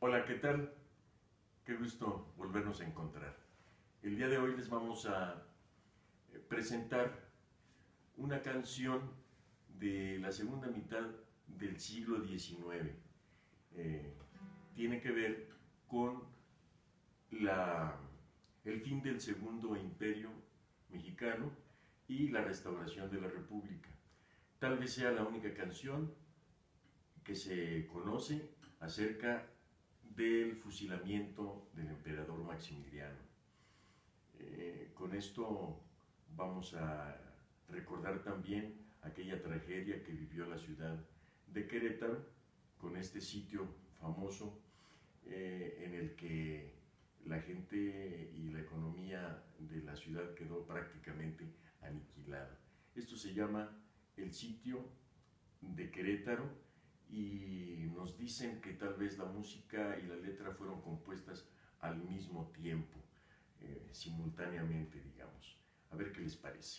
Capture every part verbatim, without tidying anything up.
Hola, ¿qué tal? Qué gusto volvernos a encontrar. El día de hoy les vamos a presentar una canción de la segunda mitad del siglo diecinueve. Eh, tiene que ver con la, el fin del Segundo Imperio Mexicano y la restauración de la República. Tal vez sea la única canción que se conoce acerca del fusilamiento del emperador Maximiliano. Eh, con esto vamos a recordar también aquella tragedia que vivió la ciudad de Querétaro, con este sitio famoso eh, en el que la gente y la economía de la ciudad quedó prácticamente aniquilada. Esto se llama el sitio de Querétaro, y nos dicen que tal vez la música y la letra fueron compuestas al mismo tiempo, eh, simultáneamente, digamos. A ver qué les parece.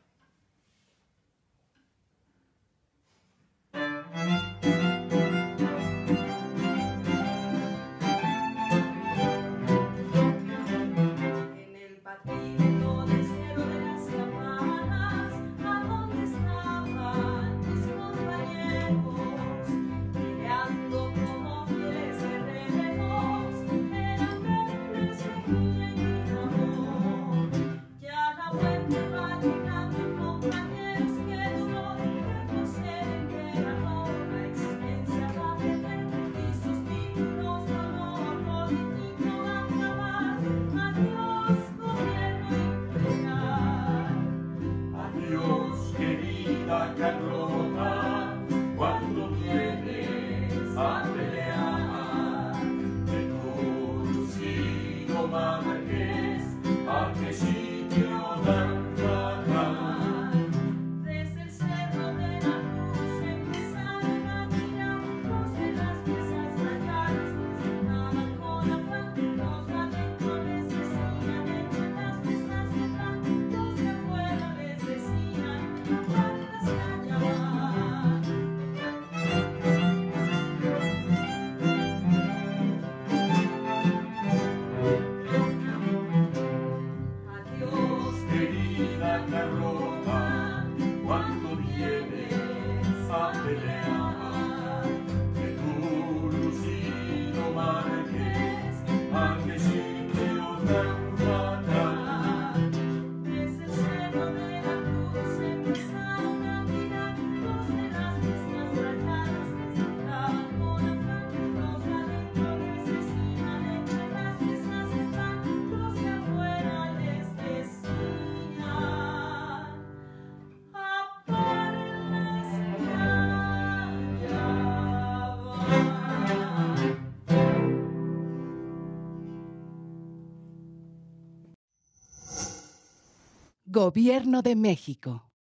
Carlota, cuando vienes a pelear, de conocido Marqués, a qué sitio tan fatal. Desde el cerro de la Cruz empezaron a tirar los de las piezas rayadas, se sentaban con afán, los de adentro les decían, entre las piezas de pan, los de afuera les decían, querida Carlota, cuando vienes a pelear, de tu lucido Marqués, a qué sitio tan fatal. Desde el cerro de la Cruz empezaron a tirar los de las piezas rayadas, les sentaban con afán, los de adentro les decían, entre las piezas de pan, los de afuera les decían. Gobierno de México.